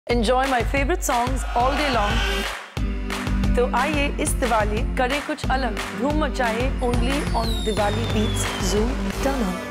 Enjoy my favorite songs all day long. तो आइए इस दिवाली करें कुछ अलग, धूम मचाएं only on Diwali Beats Zoom Turn On.